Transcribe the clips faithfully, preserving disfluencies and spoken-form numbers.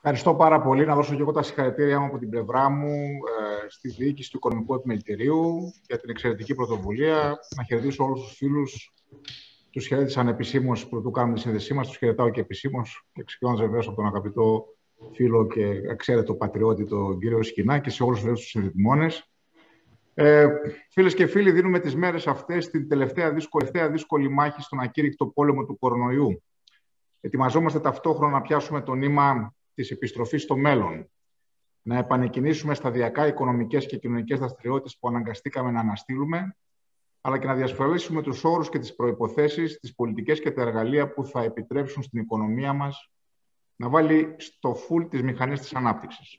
Ευχαριστώ πάρα πολύ. Να δώσω και εγώ τα συγχαρητήριά μου από την πλευρά μου ε, στη διοίκηση του Οικονομικού Επιμελητηρίου για την εξαιρετική πρωτοβουλία. Να χαιρετήσω όλους τους φίλους. Τους χαιρέτησαν επισήμως πρωτού κάνουμε τη σύνδεσή μας. Τους χαιρετάω και επισήμως. Και ξεκινώντας βεβαίως από τον αγαπητό φίλο και εξαίρετο πατριώτη, τον κύριο Σκινά, και σε όλους τους συνδετημόνες. Ε, φίλες και φίλοι, δίνουμε τις μέρες αυτές την τελευταία δύσκολη, δύσκολη μάχη στον ακήρυκτο πόλεμο του κορονοϊού. Ετοιμαζόμαστε ταυτόχρονα να πιάσουμε το νήμα της επιστροφής στο μέλλον. Να επανεκκινήσουμε σταδιακά οικονομικές και κοινωνικές δραστηριότητες που αναγκαστήκαμε να αναστείλουμε, αλλά και να διασφαλίσουμε τους όρους και τις προϋποθέσεις, τις πολιτικές και τα εργαλεία που θα επιτρέψουν στην οικονομία μας να βάλει στο φουλ τις μηχανές της ανάπτυξης.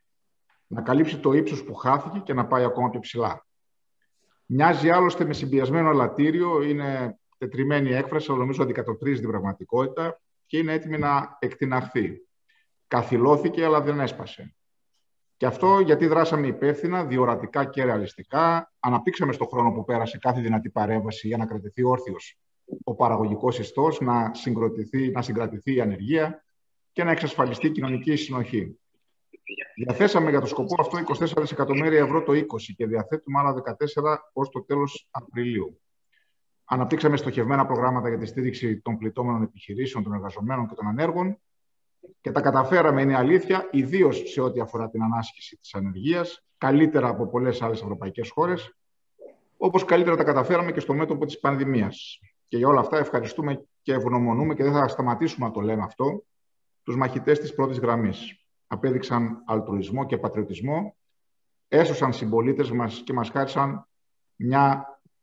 Να καλύψει το ύψος που χάθηκε και να πάει ακόμα πιο ψηλά. Μοιάζει άλλωστε με συμπιασμένο ελαττήριο, είναι τετριμένη έκφραση, αλλά νομίζω αντικατοπτρίζει την πραγματικότητα και είναι έτοιμη να εκτιναχθεί. Καθυλώθηκε, αλλά δεν έσπασε. Και αυτό γιατί δράσαμε υπεύθυνα, διορατικά και ρεαλιστικά. Αναπτύξαμε στον χρόνο που πέρασε κάθε δυνατή παρέμβαση για να κρατηθεί όρθιος ο παραγωγικός ιστός, να συγκρατηθεί, να συγκρατηθεί η ανεργία και να εξασφαλιστεί η κοινωνική συνοχή. Διαθέσαμε για το σκοπό αυτό είκοσι τέσσερα δισεκατομμύρια ευρώ το είκοσι και διαθέτουμε άλλα δεκατέσσερα ως το τέλος Απριλίου. Αναπτύξαμε στοχευμένα προγράμματα για τη στήριξη των πληττόμενων επιχειρήσεων, των εργαζομένων και των ανέργων. Και τα καταφέραμε, είναι αλήθεια, ιδίως σε ό,τι αφορά την ανάσχεση της ανεργίας, καλύτερα από πολλές άλλες ευρωπαϊκές χώρες, όπως καλύτερα τα καταφέραμε και στο μέτωπο της πανδημίας. Και για όλα αυτά ευχαριστούμε και ευγνωμονούμε, και δεν θα σταματήσουμε να το λέμε αυτό, τους μαχητές της πρώτης γραμμής. Απέδειξαν αλτρουισμό και πατριωτισμό, έσωσαν συμπολίτες μας και μας χάρισαν μια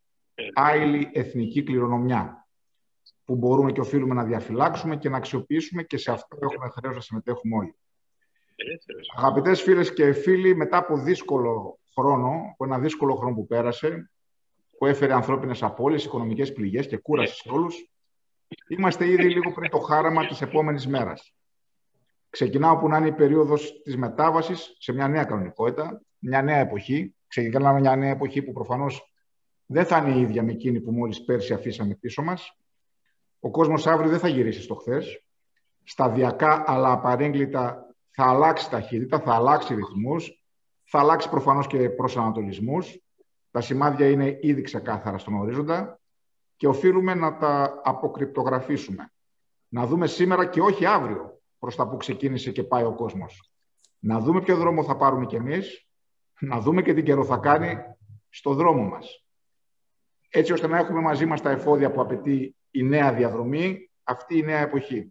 άειλη εθνική κληρονομιά, που μπορούμε και οφείλουμε να διαφυλάξουμε και να αξιοποιήσουμε, και σε αυτό έχουμε χρέος να συμμετέχουμε όλοι. Αγαπητές φίλες και φίλοι, μετά από δύσκολο χρόνο, από ένα δύσκολο χρόνο που πέρασε, που έφερε ανθρώπινες απώλειες, οικονομικές πληγές και κούραση σε όλους, είμαστε ήδη λίγο πριν το χάραμα της επόμενης μέρας. Ξεκινάω που να είναι η περίοδος της μετάβασης σε μια νέα κανονικότητα, μια νέα εποχή. Ξεκινάμε μια νέα εποχή που προφανώς δεν θα είναι η ίδια με εκείνη που μόλις πέρσι αφήσαμε πίσω μας. Ο κόσμος αύριο δεν θα γυρίσει στο χθες. Σταδιακά αλλά απαρέγκλιτα θα αλλάξει ταχύτητα, θα αλλάξει ρυθμούς, θα αλλάξει προφανώς και προσανατολισμούς. Τα σημάδια είναι ήδη ξεκάθαρα στον ορίζοντα και οφείλουμε να τα αποκρυπτογραφήσουμε. Να δούμε σήμερα και όχι αύριο προς τα που ξεκίνησε και πάει ο κόσμος. Να δούμε ποιο δρόμο θα πάρουμε κι εμείς, να δούμε και τι καιρό θα κάνει στο δρόμο μας. Έτσι ώστε να έχουμε μαζί μας τα εφόδια που απαιτεί η νέα διαδρομή, αυτή η νέα εποχή.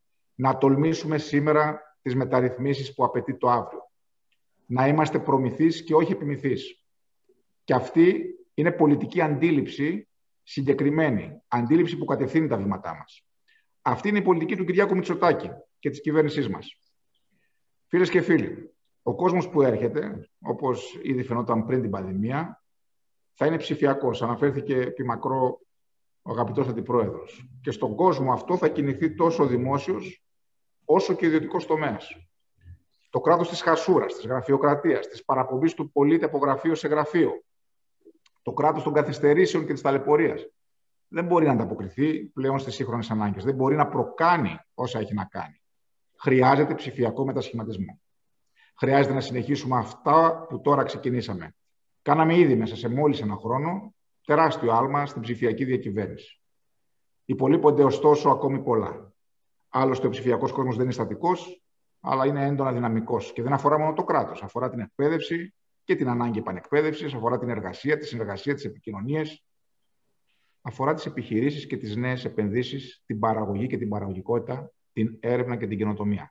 Να τολμήσουμε σήμερα τις μεταρρυθμίσεις που απαιτεί το αύριο. Να είμαστε προμηθείς και όχι επιμηθείς. Και αυτή είναι πολιτική αντίληψη συγκεκριμένη. Αντίληψη που κατευθύνει τα βήματά μας. Αυτή είναι η πολιτική του Κυριάκου Μητσοτάκη και της κυβέρνησής μας. Φίλες και φίλοι, ο κόσμος που έρχεται, όπως ήδη φαινόταν πριν την πανδημία, θα είναι ψηφιακός. Αναφέρθηκε επί μακρό ο αγαπητός αντιπρόεδρος. Και στον κόσμο αυτό θα κινηθεί τόσο ο δημόσιος όσο και ο ιδιωτικός τομέας. Το κράτος της χασούρας, της γραφειοκρατίας, της παραπομπής του πολίτη από γραφείο σε γραφείο. Το κράτος των καθυστερήσεων και της ταλαιπωρίας. Δεν μπορεί να ανταποκριθεί πλέον στις σύγχρονες ανάγκες. Δεν μπορεί να προκάνει όσα έχει να κάνει. Χρειάζεται ψηφιακό μετασχηματισμό. Χρειάζεται να συνεχίσουμε αυτά που τώρα ξεκινήσαμε. Κάναμε ήδη μέσα σε μόλις ένα χρόνο τεράστιο άλμα στην ψηφιακή διακυβέρνηση. Υπολείπονται ωστόσο ακόμη πολλά. Άλλωστε, ο ψηφιακός κόσμος δεν είναι στατικός, αλλά είναι έντονα δυναμικός. Και δεν αφορά μόνο το κράτος. Αφορά την εκπαίδευση και την ανάγκη επανεκπαίδευσης, αφορά την εργασία, τη συνεργασία, τις επικοινωνίες. Αφορά τις επιχειρήσεις και τις νέες επενδύσεις, την παραγωγή και την παραγωγικότητα, την έρευνα και την καινοτομία.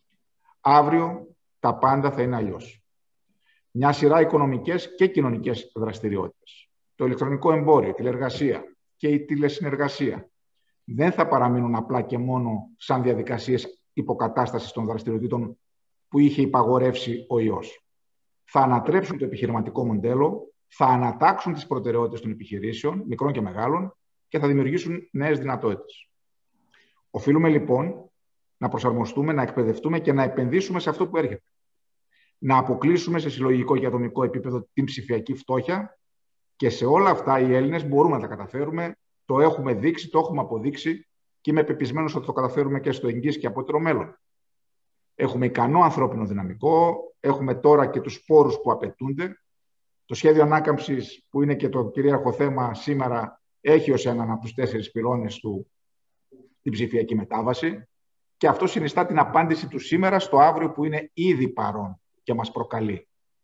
Αύριο τα πάντα θα είναι αλλιώς. Μια σειρά οικονομικές και κοινωνικές δραστηριότητες. Το ηλεκτρονικό εμπόριο, η τηλεργασία και η τηλεσυνεργασία δεν θα παραμείνουν απλά και μόνο σαν διαδικασίες υποκατάστασης των δραστηριοτήτων που είχε υπαγορεύσει ο ιός. Θα ανατρέψουν το επιχειρηματικό μοντέλο, θα ανατάξουν τις προτεραιότητες των επιχειρήσεων, μικρών και μεγάλων, και θα δημιουργήσουν νέες δυνατότητες. Οφείλουμε λοιπόν να προσαρμοστούμε, να εκπαιδευτούμε και να επενδύσουμε σε αυτό που έρχεται. Να αποκλείσουμε σε συλλογικό και ατομικό επίπεδο την ψηφιακή φτώχεια. Και σε όλα αυτά οι Έλληνες μπορούμε να τα καταφέρουμε, το έχουμε δείξει, το έχουμε αποδείξει και είμαι πεπισμένος ότι το καταφέρουμε και στο εγγύς και απότερο μέλλον. Έχουμε ικανό ανθρώπινο δυναμικό, έχουμε τώρα και τους πόρους που απαιτούνται. Το σχέδιο ανάκαμψης, που είναι και το κυρίαρχο θέμα σήμερα, έχει ως έναν από τους τέσσερις πυλώνες του την ψηφιακή μετάβαση. Και αυτό συνιστά την απάντηση του σήμερα στο αύριο που είναι ήδη παρόν και μας προκαλεί.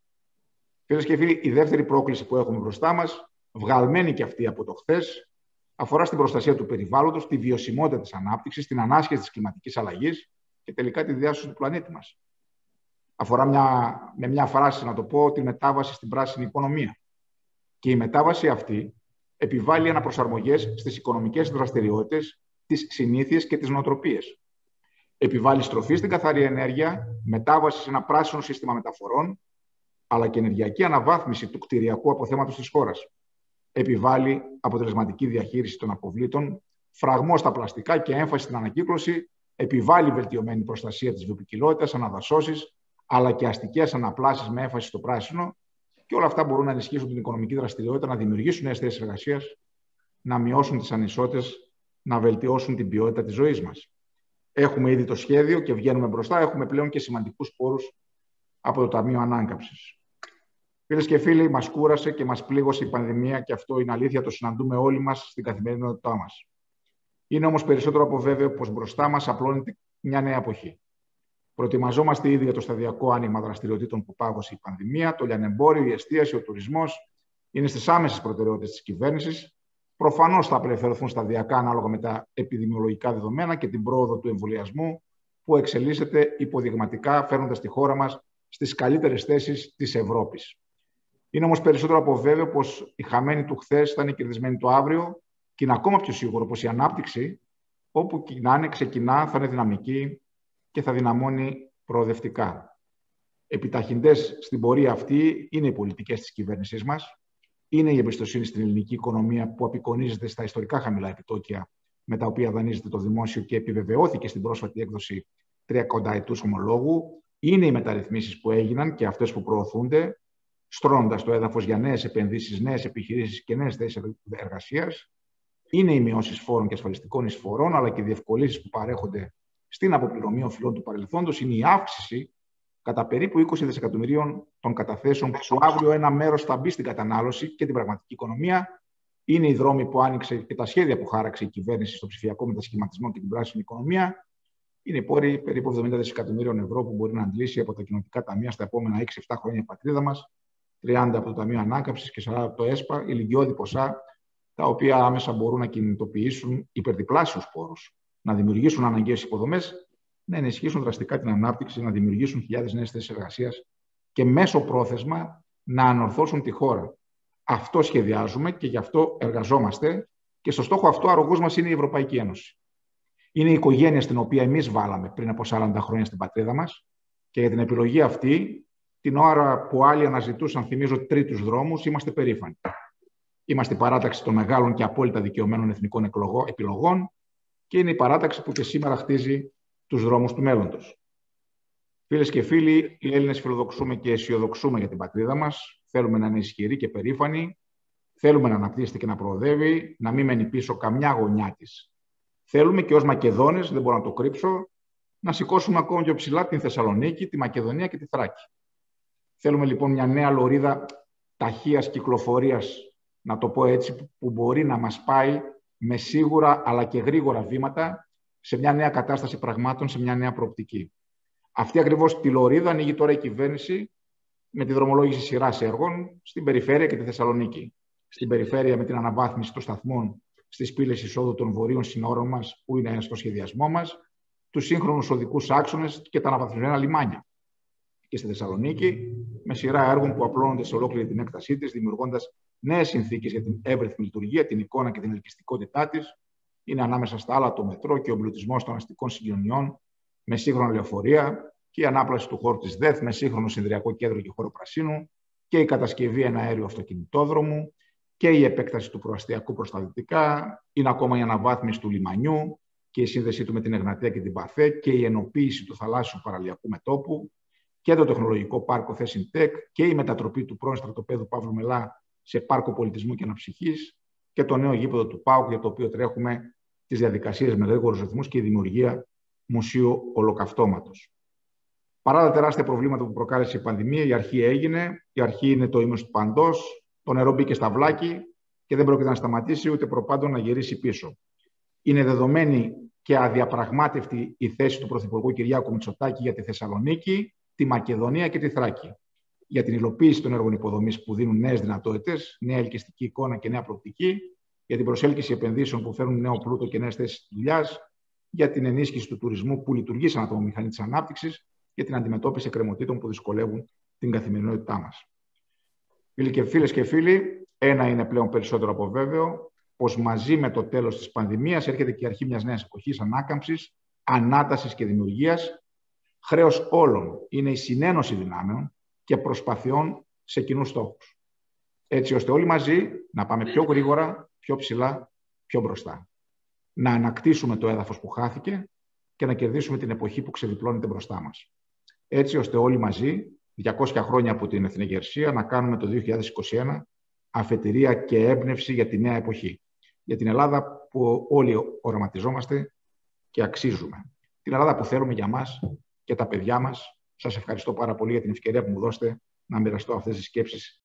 Φίλες και φίλοι, η δεύτερη πρόκληση που έχουμε μπροστά μας, βγαλμένη και αυτή από το χθες, αφορά στην προστασία του περιβάλλοντος, τη βιωσιμότητα της ανάπτυξης, την ανάσχεση της κλιματικής αλλαγής και τελικά τη διάσωση του πλανήτη μας. Αφορά μια, με μια φράση, να το πω, τη μετάβαση στην πράσινη οικονομία. Και η μετάβαση αυτή επιβάλλει αναπροσαρμογές στις οικονομικές δραστηριότητες, τις συνήθειες και τις νοοτροπίες. Επιβάλλει στροφή στην καθαρή ενέργεια, μετάβαση σε ένα πράσινο σύστημα μεταφορών, αλλά και ενεργειακή αναβάθμιση του κτηριακού αποθέματος της χώρας. Επιβάλλει αποτελεσματική διαχείριση των αποβλήτων, φραγμό στα πλαστικά και έμφαση στην ανακύκλωση. Επιβάλλει βελτιωμένη προστασία της βιοποικιλότητας, αναδασώσεις, αλλά και αστικές αναπλάσεις με έμφαση στο πράσινο. Και όλα αυτά μπορούν να ενισχύσουν την οικονομική δραστηριότητα, να δημιουργήσουν νέες θέσεις εργασίας, να μειώσουν τις ανισότητες, να βελτιώσουν την ποιότητα της ζωής μας. Έχουμε ήδη το σχέδιο και βγαίνουμε μπροστά. Έχουμε πλέον και σημαντικούς πόρους από το Ταμείο Ανάκαμψης. Φίλες και φίλοι, μας κούρασε και μας πλήγωσε η πανδημία και αυτό είναι αλήθεια, το συναντούμε όλοι μας στην καθημερινότητά μας. Είναι όμως περισσότερο από βέβαιο πως μπροστά μας απλώνεται μια νέα εποχή. Προετοιμαζόμαστε ήδη για το σταδιακό άνοιγμα δραστηριοτήτων που πάγωσε η πανδημία. Το λιανεμπόριο, η εστίαση, ο τουρισμός είναι στις άμεσες προτεραιότητες της κυβέρνησης. Προφανώς θα απελευθερωθούν σταδιακά ανάλογα με τα επιδημιολογικά δεδομένα και την πρόοδο του εμβολιασμού που εξελίσσεται υποδειγματικά, φέρνοντας τη χώρα μας στις καλύτερες θέσεις της Ευρώπης. Είναι όμως περισσότερο από βέβαιο πως οι χαμένοι του χθες θα είναι κερδισμένοι το αύριο και είναι ακόμα πιο σίγουρο πως η ανάπτυξη, όπου να είναι, ξεκινά, θα είναι δυναμική και θα δυναμώνει προοδευτικά. Επιταχυντές στην πορεία αυτή είναι οι πολιτικές της κυβέρνησής μας. Είναι η εμπιστοσύνη στην ελληνική οικονομία που απεικονίζεται στα ιστορικά χαμηλά επιτόκια με τα οποία δανείζεται το δημόσιο και επιβεβαιώθηκε στην πρόσφατη έκδοση τριακονταετούς ομολόγου. Είναι οι μεταρρυθμίσεις που έγιναν και αυτές που προωθούνται, στρώνοντας το έδαφος για νέες επενδύσεις, νέες επιχειρήσεις και νέες θέσεις εργασίας. Είναι οι μειώσεις φόρων και ασφαλιστικών εισφορών, αλλά και οι διευκολύνσεις που παρέχονται στην αποπληρωμή οφειλών του παρελθόντος. Είναι η αύξηση κατά περίπου είκοσι δισεκατομμυρίων των καταθέσεων που αύριο ένα μέρος θα μπει στην κατανάλωση και την πραγματική οικονομία. Είναι οι δρόμοι που άνοιξε και τα σχέδια που χάραξε η κυβέρνηση στο ψηφιακό μετασχηματισμό και την πράσινη οικονομία. Είναι οι πόροι περίπου εβδομήντα δισεκατομμυρίων ευρώ που μπορεί να αντλήσει από τα κοινοτικά ταμεία στα επόμενα έξι εφτά χρόνια η πατρίδα μας, τριάντα από το Ταμείο Ανάκαμψης και σαράντα από το ΕΣΠΑ, ηλικιώδη ποσά, τα οποία άμεσα μπορούν να κινητοποιήσουν υπερδιπλάσιους πόρους, να δημιουργήσουν αναγκαίες υποδομές, να ενισχύσουν δραστικά την ανάπτυξη, να δημιουργήσουν χιλιάδες νέες θέσεις εργασίας και μέσω πρόθεσμα να ανορθώσουν τη χώρα. Αυτό σχεδιάζουμε και γι' αυτό εργαζόμαστε και στο στόχο αυτό αρρωγός μας είναι η Ευρωπαϊκή Ένωση. Είναι η οικογένεια στην οποία εμείς βάλαμε πριν από σαράντα χρόνια στην πατρίδα μας και για την επιλογή αυτή, την ώρα που άλλοι αναζητούσαν, θυμίζω, τρίτους δρόμους, είμαστε περήφανοι. Είμαστε η παράταξη των μεγάλων και απόλυτα δικαιωμένων εθνικών επιλογών και είναι η παράταξη που και σήμερα χτίζει τους δρόμους του μέλλοντος. Φίλες και φίλοι, οι Έλληνες φιλοδοξούμε και αισιοδοξούμε για την πατρίδα μας. Θέλουμε να είναι ισχυροί και περήφανοι. Θέλουμε να αναπτύσσεται και να προοδεύει, να μην μένει πίσω καμιά γωνιά της. Θέλουμε και ως Μακεδόνες, δεν μπορώ να το κρύψω, να σηκώσουμε ακόμα πιο ψηλά την Θεσσαλονίκη, τη Μακεδονία και τη Θράκη. Θέλουμε λοιπόν μια νέα λωρίδα ταχείας κυκλοφορίας, να το πω έτσι, που μπορεί να μας πάει με σίγουρα αλλά και γρήγορα βήματα σε μια νέα κατάσταση πραγμάτων, σε μια νέα προοπτική. Αυτή ακριβώς τη λωρίδα ανοίγει τώρα η κυβέρνηση με τη δρομολόγηση σειράς έργων στην περιφέρεια και τη Θεσσαλονίκη. Στην περιφέρεια με την αναβάθμιση των σταθμών στις πύλες εισόδου των βορείων συνόρων μας, που είναι στο σχεδιασμό μας, τους σύγχρονους οδικούς άξονες και τα αναβαθμισμένα λιμάνια. Και στη Θεσσαλονίκη με σειρά έργων που απλώνονται σε ολόκληρη την έκτασή της, δημιουργώντας νέες συνθήκες για την εύρυθμη λειτουργία, την εικόνα και την ελκυστικότητά της. Είναι ανάμεσα στα άλλα το μετρό και ο εμπλουτισμός των αστικών συγκοινωνιών με σύγχρονα λεωφορεία και η ανάπλαση του χώρου της ΔΕΘ με σύγχρονο συνδριακό κέντρο και χώρο πρασίνου και η κατασκευή εναέριου αυτοκινητόδρομου και η επέκταση του προαστιακού προς τα δυτικά. Είναι ακόμα η αναβάθμιση του λιμανιού και η σύνδεσή του με την Εγνατία και την Παθέ και η ενοποίηση του θαλάσσιου παραλιακού μετώπου και το τεχνολογικό πάρκο Θεσιντεκ και η μετατροπή του πρώην στρατοπέδου Παύλου Μελά σε πάρκο πολιτισμού και αναψυχής και το νέο γήπεδο του ΠΑΟΚ, για το οποίο τρέχουμε τις διαδικασίες με γρήγορους ρυθμούς και η δημιουργία μουσείου ολοκαυτώματος. Παρά τα τεράστια προβλήματα που προκάλεσε η πανδημία, η αρχή έγινε. Η αρχή είναι το ύμνος του παντός. Το νερό μπήκε στα βλάκι και δεν πρόκειται να σταματήσει ούτε προπάντων να γυρίσει πίσω. Είναι δεδομένη και αδιαπραγμάτευτη η θέση του Πρωθυπουργού Κυριάκου Μητσοτάκη για τη Θεσσαλονίκη, τη Μακεδονία και τη Θράκη. Για την υλοποίηση των έργων υποδομής που δίνουν νέες δυνατότητες, νέα ελκυστική εικόνα και νέα προοπτική, για την προσέλκυση επενδύσεων που φέρνουν νέο πλούτο και νέες θέσεις δουλειάς, για την ενίσχυση του τουρισμού που λειτουργεί σαν ατομομηχανή της ανάπτυξης, για την αντιμετώπιση εκκρεμωτήτων που δυσκολεύουν την καθημερινότητά μας. Φίλοι και φίλες και φίλοι, ένα είναι πλέον περισσότερο από βέβαιο, πως μαζί με το τέλος της πανδημίας έρχεται και η αρχή μιας νέας εποχής ανάκαμψης, ανάτασης και δημιουργίας. Χρέος όλων είναι η συνένωση δυνάμεων και προσπαθειών σε κοινούς στόχους. Έτσι ώστε όλοι μαζί να πάμε πιο γρήγορα, πιο ψηλά, πιο μπροστά. Να ανακτήσουμε το έδαφος που χάθηκε και να κερδίσουμε την εποχή που ξεδιπλώνεται μπροστά μας. Έτσι ώστε όλοι μαζί, διακόσια χρόνια από την εθνικεργασία, να κάνουμε το δύο χιλιάδες είκοσι ένα αφετηρία και έμπνευση για τη νέα εποχή. Για την Ελλάδα που όλοι οραματιζόμαστε και αξίζουμε. Την Ελλάδα που θέλουμε για μας και τα παιδιά μας. Σας ευχαριστώ πάρα πολύ για την ευκαιρία που μου δώσετε να μοιραστώ αυτές τις σκέψεις